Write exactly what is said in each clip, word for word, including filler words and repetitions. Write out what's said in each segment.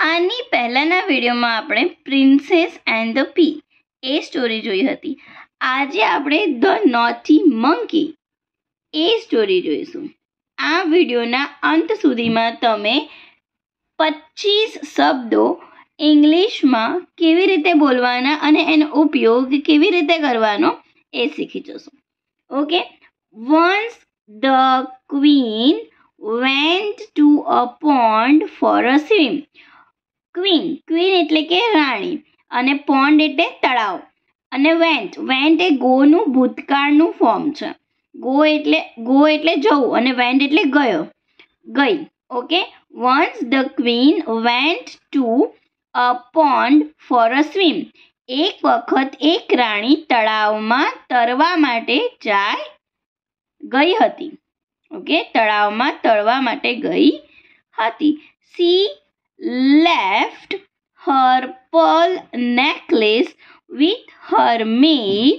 આની પહેલાંના વિડીયોમાં આપણે પ્રિન્સેસ એન્ડ ધ પી એ સ્ટોરી જોઈ હતી. આજે આપણે ધ નોટી મંકી એ સ્ટોરી જોઈશું. આ વિડીયોના અંત સુધીમાં તમે પચીસ શબ્દો ઇંગ્લિશમાં કેવી રીતે બોલવાના અને એનો ઉપયોગ કેવી રીતે કરવાનો એ શીખી જશો. Okay. Once the queen went to a pond for a swim. Queen queen એટલે કે રાણી અને પોન્ડ એટલે તળાવ અને વેન્ટ વેન્ટ એ ગોનું ભૂતકાળનું ફોર્મ છે. ગો એટલે ગો એટલે જવું અને વેન્ટ એટલે ગયો ગઈ. Okay. Once the queen went to a pond for a swim. એક વખત એક રાણી તળાવમાં તરવા માટે જાય ગઈ હતી. ઓકે. તળાવમાં તરવા માટે ગઈ હતી. She left her pearl necklace with her maid.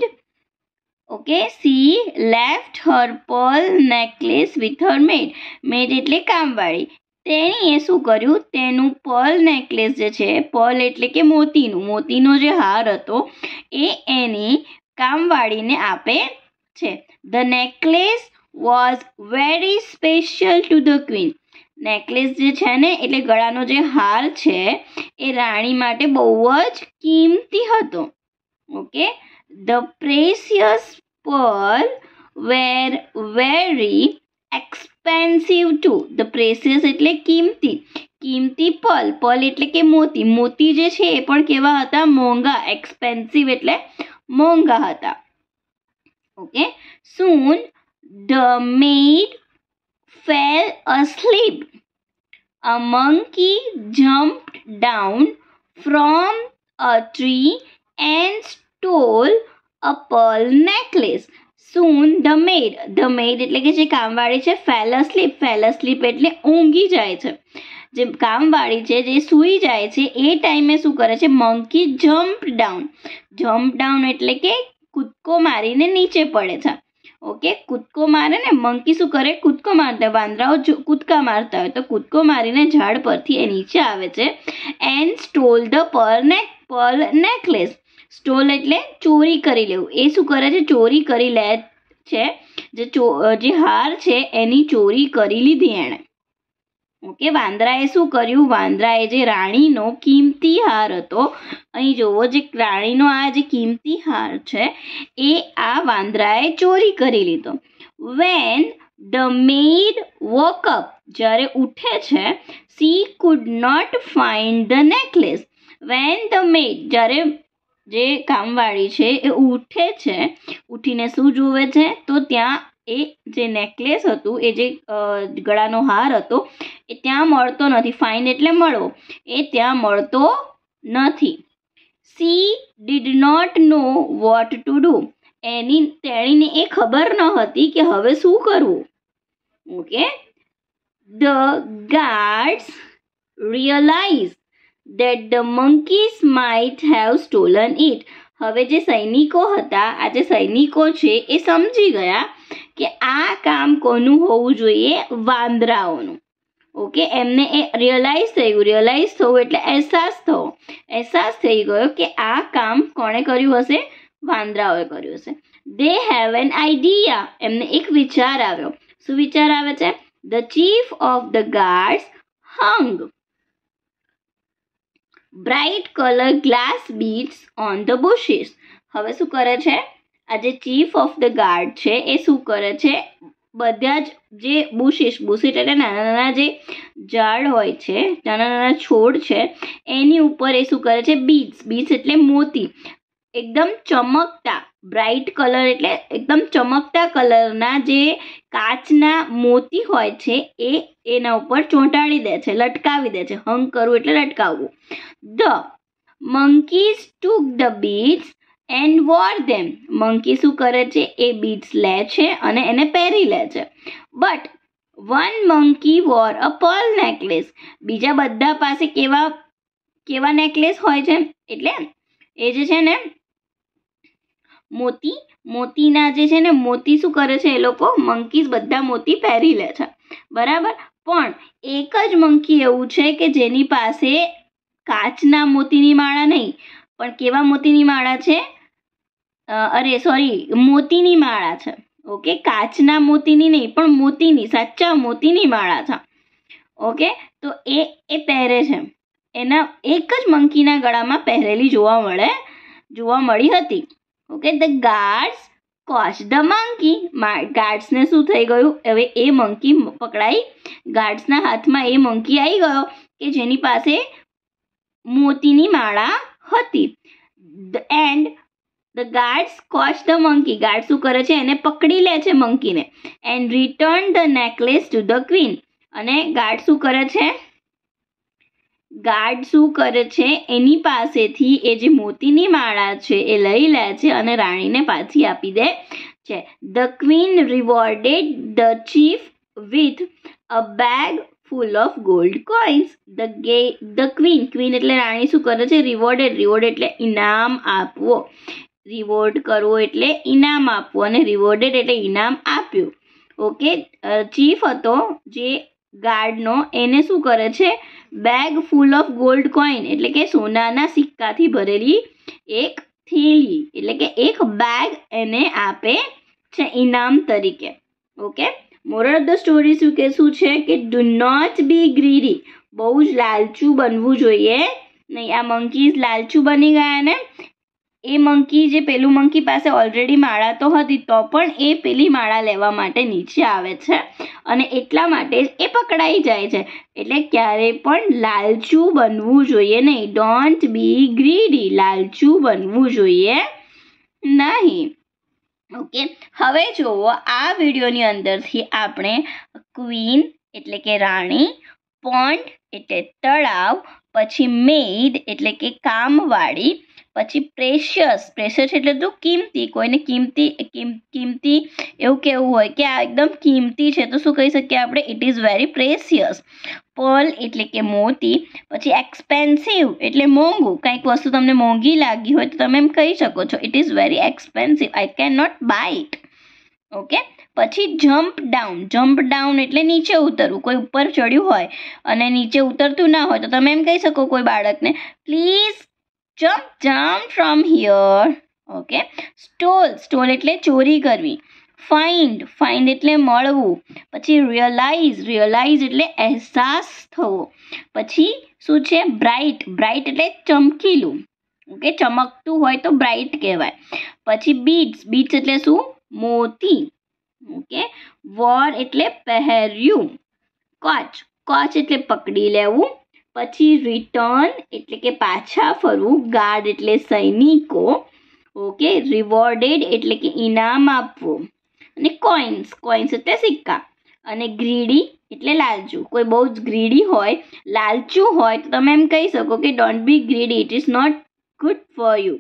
Okay, she left her pearl necklace with her maid. maid એટલે કામવાળી. તેણીએ શું કર્યું? તેનું પર્લ નેકલેસ જે છે, પર્લ એટલે કે મોતીનું મોતીનો જે હાર હતો એ એની કામવાળીને આપે છે. The necklace was very special to the queen. Necklace જે છે ને એટલે ગળાનો જે હાર છે એ રાણી માટે બહુ જ કિંમતી હતો. Okay. The precious pearl were very expensive too. The precious એટલે કિંમતી કિંમતી પર્લ પર્લ એટલે કે મોતી મોતી જે છે એ પણ કેવા હતા? મોંઘા. એક્સપેન્સિવ એટલે મોંઘા હતા. Okay. Soon the maid fell asleep. A monkey jumped down from a tree and stole a pearl necklace. Soon the maid, the maid એટલે કે જે કામવાળી છે, fell asleep. fell asleep એટલે ઊંઘી જાય છે. જે કામવાળી છે જે સૂઈ જાય છે એ ટાઈમે શું કરે છે? monkey jumped down. jump down એટલે કે કૂદકો મારીને નીચે પડે છે. ઓકે. કૂદકો મારે ને મંકી શું કરે? કૂદકો મારતા. વાંદરાઓ કૂદકા મારતા હોય તો કૂદકો મારીને ઝાડ પરથી એ નીચે આવે છે. And stole the pearl neck pearl necklace. Stole એટલે ચોરી કરી લેવું. એ શું કરે છે? ચોરી કરી લે છે. જે જે હાર છે એની ચોરી કરી લીધી એણે. ઓકે. વાંદરાએ શું કર્યું? વાંદરાએ જે રાણીનો કિંમતી હાર હતો, અહીં જોવો, જે રાણીનો આ જે કિંમતી હાર છે એ આ વાંદરાએ ચોરી કરી લીધો. When the maid woke up. જ્યારે ઉઠે છે, she could not find the necklace. When the maid જ્યારે જે કામવાળી છે એ ઉઠે છે, ઉઠીને શું જુએ છે? તો ત્યાં એ જે નેકલેસ હતું, એ જે ગળાનો હાર હતો એ ત્યાં મળતો નથી. ફાઇન્ડ એટલે મળવો. એ ત્યાં મળતો નથી. She did not know what to do. એની તેણીને એ ખબર ન હતી કે હવે શું કરવું. Okay. The guards realise that the monkeys might have stolen it. હવે જે સૈનિકો હતા, આ જે સૈનિકો છે એ સમજી ગયા કે આ કામ કોનું હોવું જોઈએ? વાંદરાઓનું. ઓકે. એમને એ રિયલાઇઝ થયું. રિયલાઇઝ થવું એટલે અહેસાસ થવો. અહેસાસ થઈ ગયો કે આ કામ કોણે કર્યું હશે? વાંદરાઓએ કર્યું હશે. They have an idea. એમને એક વિચાર આવ્યો. શું વિચાર આવે છે? The chief of the guards hung bright colour glass beads on the bushes. હવે શું કરે છે? આ જે ચીફ ઓફ ધ ગાર્ડ છે એ શું કરે છે? બધા જ જે બુશિસ બુશિસ એટલે નાના નાના જે ઝાડ હોય છે, નાના નાના છોડ છે, એની ઉપર એ શું કરે છે? બીડ્સ બીડ્સ એટલે મોતી. એકદમ ચમકતા બ્રાઇટ કલર એટલે એકદમ ચમકતા કલરના જે કાચના મોતી હોય છે એ એના ઉપર ચોંટાડી દે છે, લટકાવી દે છે. હંગ કરવું એટલે લટકાવવું. The monkeys took the beads and wore them. Monkey શું કરે છે? એ બીડ્સ લે છે અને એને પહેરી લે છે. But one monkey wore a pearl necklace. બીજા બધા પાસે કેવા કેવા નેકલેસ હોય છે? એટલે એ જે છે ને મોતી મોતીના જે છે ને મોતી શું કરે છે? એ લોકો મંકીઝ બધા મોતી પહેરી લે છે. બરાબર. પણ એક જ મંકી એવું છે કે જેની પાસે કાચના મોતીની માળા નહીં, પણ કેવા મોતીની માળા છે? અરે સોરી, મોતીની માળા છે. ઓકે, કાચના મોતીની નહીં પણ મોતીની, સાચા મોતીની માળા છે. ઓકે, તો એ એ પહેરે છે. એના એક જ મંકીના ગળામાં પહેરેલી જોવા મળે જોવા મળી હતી. Okay, the guards caught the monkey. ગાર્ડ્સને શું થઈ ગયું? હવે એ મંકી પકડાઈ, ગાર્ડ્સના હાથમાં એ મંકી આવી ગયો કે જેની પાસે મોતીની માળા હતી. And the guards caught the monkey. Guard શું કરે છે? એને પકડી લે છે મંકીને. And return the necklace to the queen. અને ગાર્ડ શું કરે છે? ગાર્ડ શું કરે છે? એની પાસેથી એ જે મોતીની માળા છે એ લઈ લે છે અને રાણીને પાછી આપી દે છે. The queen rewarded the chief with a bag full of gold coins. The gave the queen queen એટલે રાણી શું કરે છે? રિવોર્ડેડ. રિવોર્ડ એટલે ઇનામ આપવો. રિવોર્ડ કરવો એટલે ઇનામ આપવું, અને રિવોર્ડેડ એટલે ઇનામ આપ્યું. ઓકે, ચીફ હતો જે ગાર્ડનો, એને શું કરે છે? Bag full of gold coin એટલે કે સોનાના સિક્કાથી ભરેલી એક થેલી એટલે કે એક બેગ એને આપે છે ઇનામ તરીકે. Okay, moral of the story શું કે શું છે કે ડુ નોટ બી ગ્રીડી. બહુ જ લાલચુ બનવું જોઈએ નહીં. આ મંકીઝ લાલચુ બની ગયા ને. એ મંકી જે પેલું મંકી પાસે ઓલરેડી માળા તો હતી તો પણ એ પેલી માળા લેવા માટે નીચે આવે છે અને એટલા માટે જ એ પકડાઈ જાય છે. એટલે ક્યારે પણ લાલચુ બનવું જોઈએ નહીં. Don't be greedy. લાલચુ બનવું જોઈએ નહીં. ઓકે, હવે જુઓ આ વિડીયોની અંદરથી આપણે ક્વીન એટલે કે રાણી, પોન્ડ એટલે તળાવ, પછી મેઇડ એટલે કે કામવાળી, પછી પ્રેશિયસ. પ્રેશિયસ એટલે તો કિંમતી. કોઈને કિંમતી કિંમતી એવું કેવું હોય કે આ એકદમ કિંમતી છે તો શું કહી શકીએ આપણે? It is very precious. Pearl એટલે કે મોતી. પછી એક્સપેન્સિવ એટલે મોંઘું. કંઈક વસ્તુ તમને મોંઘી લાગી હોય તો તમે એમ કહી શકો છો it is very expensive, I can not buy it. Okay, પછી જમ્પ ડાઉન. જમ્પ ડાઉન એટલે નીચે ઉતરવું. કોઈ ઉપર ચડ્યું હોય અને નીચે ઉતરતું ના હોય તો તમે એમ કહી શકો કોઈ બાળકને please jump down from here. Okay, stole. Stole એટલે ચોરી કરવી. ફાઇન્ડ. ફાઇન્ડ એટલે મળવું. પછી રિયલાઇઝ. રિયલાઇઝ એટલે અહેસાસ થવો. પછી શું છે? બ્રાઇટ. બ્રાઇટ એટલે ચમકીલું. ઓકે, ચમકતું હોય તો બ્રાઇટ કહેવાય. પછી બીડ્સ. બીડ્સ એટલે શું? મોતી. ઓકે, વોર એટલે પહેર્યું. કોચ. કોચ એટલે પકડી લેવું. પછી રિટર્ન એટલે કે પાછા ફરવું. ગાર્ડ એટલે સૈનિકો. ઓકે, રિવોર્ડેડ એટલે કે ઇનામ આપવું. અને કોઇન્સ. કોઇન્સ એટલે સિક્કા. અને ગ્રીડી એટલે લાલચુ. કોઈ બહુ જ ગ્રીડી હોય, લાલચુ હોય તો તમે એમ કહી શકો કે don't be greedy, it is not good for you.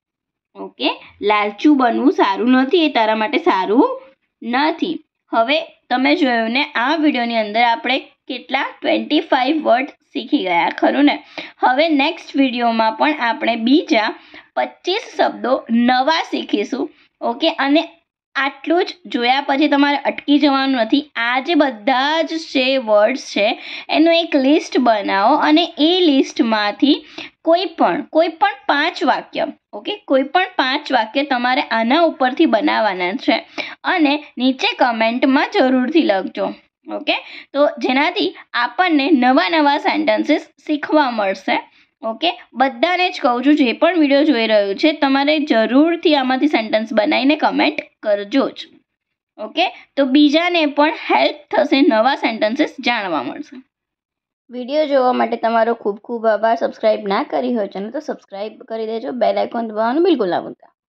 Okay, લાલચુ બનવું સારું નથી, એ તારા માટે સારું નથી. હવે તમે જોયું ને આ વિડીયોની અંદર આપણે કેટલા ટ્વેન્ટી ફાઈવ વર્ડ શીખી ગયા, ખરું ને? હવે નેક્સ્ટ વિડીયોમાં પણ આપણે બીજા પચીસ શબ્દો નવા શીખીશું. ઓકે, અને આટલું જ જોયા પછી તમારે અટકી જવાનું નથી. આ જે બધા જ જે વર્ડ્સ છે એનું એક લિસ્ટ બનાવો અને એ લિસ્ટમાંથી કોઈ પણ કોઈ પણ પાંચ વાક્ય ઓકે કોઈ પણ પાંચ વાક્ય તમારે આના ઉપરથી બનાવવાના છે અને નીચે કમેન્ટમાં જરૂરથી લખજો. ઓકે, તો જેનાથી આપણને નવા નવા સેન્ટેન્સીસ શીખવા મળશે. ઓકે, બધાને જ કહું છું જે પણ વિડીયો જોઈ રહ્યું છે તમારે જરૂરથી આમાંથી સેન્ટેન્સ બનાવીને કમેન્ટ કરજો જ. ઓકે, તો બીજાને પણ હેલ્પ થશે, નવા સેન્ટેન્સીસ જાણવા મળશે. વિડીયો જોવા માટે તમારો ખૂબ ખૂબ આભાર. સબસ્ક્રાઈબ ના કરી હોય ચેનલ તો સબસ્ક્રાઈબ કરી દેજો. બેલ આઇકોન દબાવવાનું બિલકુલ ના ભૂલતા.